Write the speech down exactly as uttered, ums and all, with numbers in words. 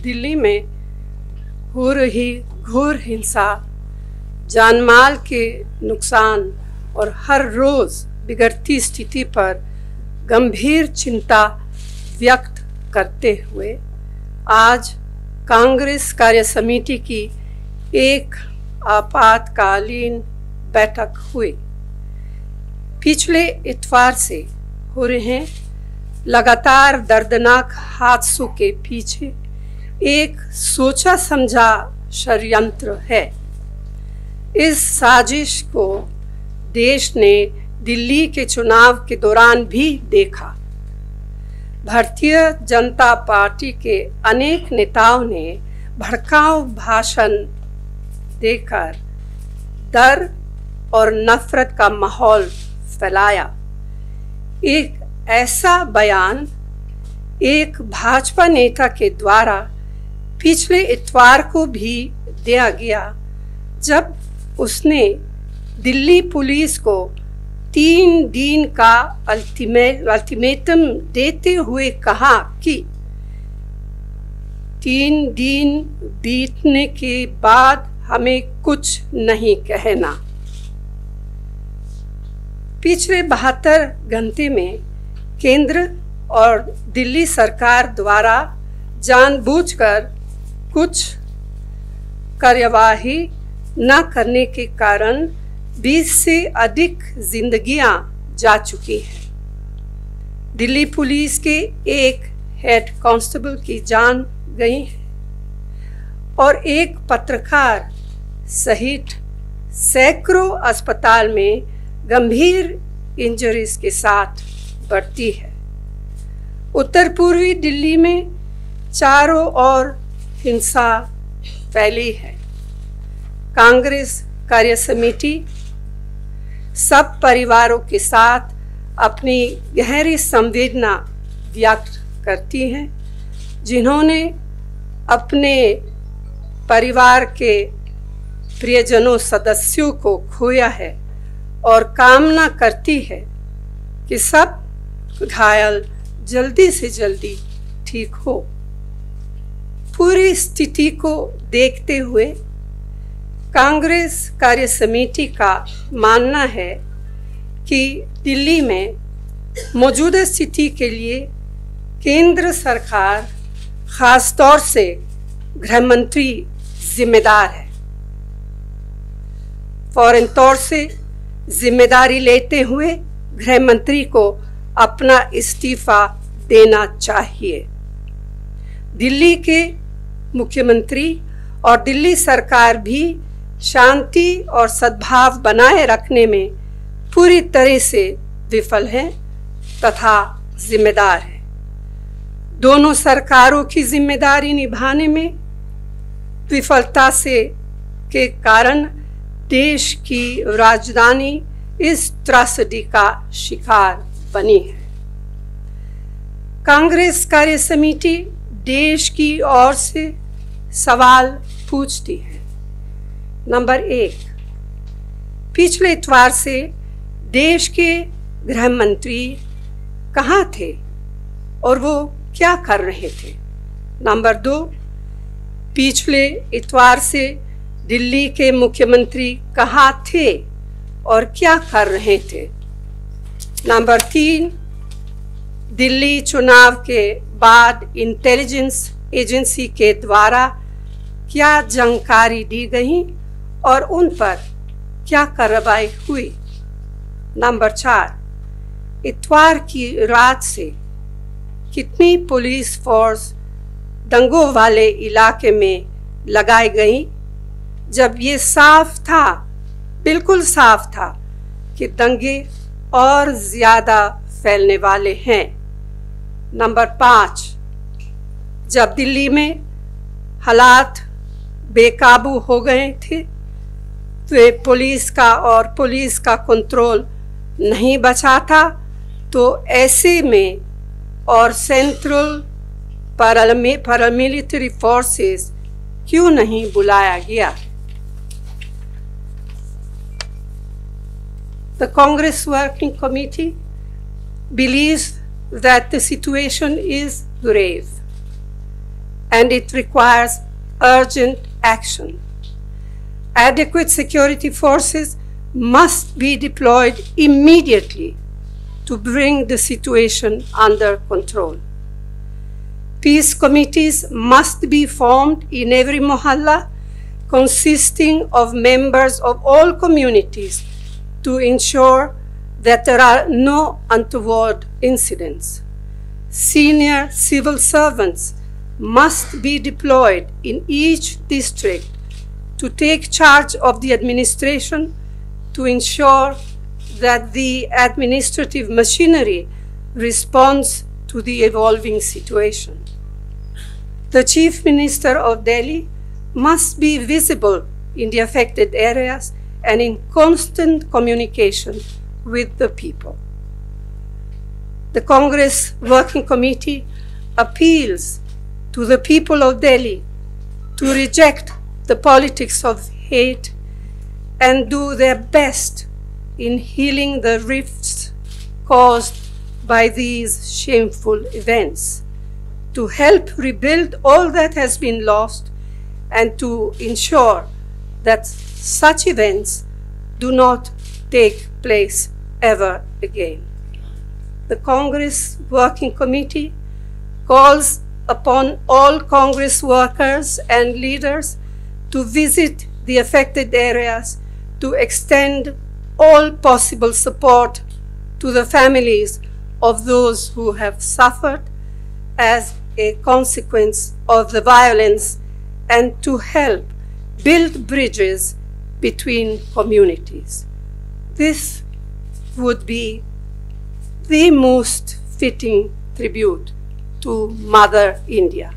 दिल्ली में हो रही घोर हिंसा, जानमाल के नुकसान और हर रोज़ बिगड़ती स्थिति पर गंभीर चिंता व्यक्त करते हुए आज कांग्रेस कार्य समिति की एक आपातकालीन बैठक हुई। पिछले इतवार से हो रहे लगातार दर्दनाक हादसों के पीछे एक सोचा समझा षड्यंत्र है। इस साजिश को देश ने दिल्ली के चुनाव के दौरान भी देखा। भारतीय जनता पार्टी के अनेक नेताओं ने भड़काऊ भाषण देकर डर और नफरत का माहौल फैलाया। एक ऐसा बयान एक भाजपा नेता के द्वारा पिछले इतवार को भी दिया गया, जब उसने दिल्ली पुलिस को तीन दिन का अल्टीमेट अल्टीमेटम देते हुए कहा कि तीन दिन बीतने के बाद हमें कुछ नहीं कहना। पिछले बहत्तर घंटे में केंद्र और दिल्ली सरकार द्वारा जानबूझकर कुछ कार्यवाही न करने के कारण बीस से अधिक जिंदगियां जा चुकी हैं। दिल्ली पुलिस के एक हेड कांस्टेबल की जान गई है और एक पत्रकार सहित सैकड़ों अस्पताल में गंभीर इंजरीज के साथ भर्ती है। उत्तर पूर्वी दिल्ली में चारों ओर हिंसा फैली है। कांग्रेस कार्य समिति सब परिवारों के साथ अपनी गहरी संवेदना व्यक्त करती है, जिन्होंने अपने परिवार के प्रियजनों सदस्यों को खोया है, और कामना करती है कि सब घायल जल्दी से जल्दी ठीक हो। पूरी स्थिति को देखते हुए कांग्रेस कार्य समिति का मानना है कि दिल्ली में मौजूदा स्थिति के लिए केंद्र सरकार, खास तौर से गृह मंत्री जिम्मेदार है। फौरन तौर से जिम्मेदारी लेते हुए गृह मंत्री को अपना इस्तीफा देना चाहिए। दिल्ली के मुख्यमंत्री और दिल्ली सरकार भी शांति और सद्भाव बनाए रखने में पूरी तरह से विफल है तथा जिम्मेदार है। दोनों सरकारों की जिम्मेदारी निभाने में विफलता से के कारण देश की राजधानी इस त्रासदी का शिकार बनी है। कांग्रेस कार्य समिति देश की ओर से सवाल पूछती है। नंबर एक, पिछले इतवार से देश के गृह मंत्री कहाँ थे और वो क्या कर रहे थे? नंबर दो, पिछले इतवार से दिल्ली के मुख्यमंत्री कहाँ थे और क्या कर रहे थे? नंबर तीन, दिल्ली चुनाव के बाद इंटेलिजेंस एजेंसी के द्वारा क्या जानकारी दी गई और उन पर क्या कार्रवाई हुई? नंबर चार, इतवार की रात से कितनी पुलिस फोर्स दंगों वाले इलाके में लगाई गई, जब ये साफ था, बिल्कुल साफ था कि दंगे और ज्यादा फैलने वाले हैं? नंबर पाँच, जब दिल्ली में हालात बेकाबू हो गए थे तो पुलिस का और पुलिस का कंट्रोल नहीं बचा था, तो ऐसे में और सेंट्रल पैरामिलिट्री फोर्सेस क्यों नहीं बुलाया गया? The Congress Working Committee believes that the situation is grave. and it requires urgent action. Adequate security forces must be deployed immediately to bring the situation under control. Peace committees must be formed in every mohalla, consisting of members of all communities, to ensure that there are no untoward incidents. Senior civil servants must be deployed in each district to take charge of the administration, to ensure that the administrative machinery responds to the evolving situation. The Chief Minister of Delhi must be visible in the affected areas and in constant communication with the people. The Congress Working Committee appeals to the people of Delhi to reject the politics of hate and do their best in healing the rifts caused by these shameful events, to help rebuild all that has been lost, and to ensure that such events do not take place ever again. The Congress Working Committee calls upon all Congress workers and leaders to visit the affected areas, to extend all possible support to the families of those who have suffered as a consequence of the violence, and to help build bridges between communities. This would be the most fitting tribute to Mother India.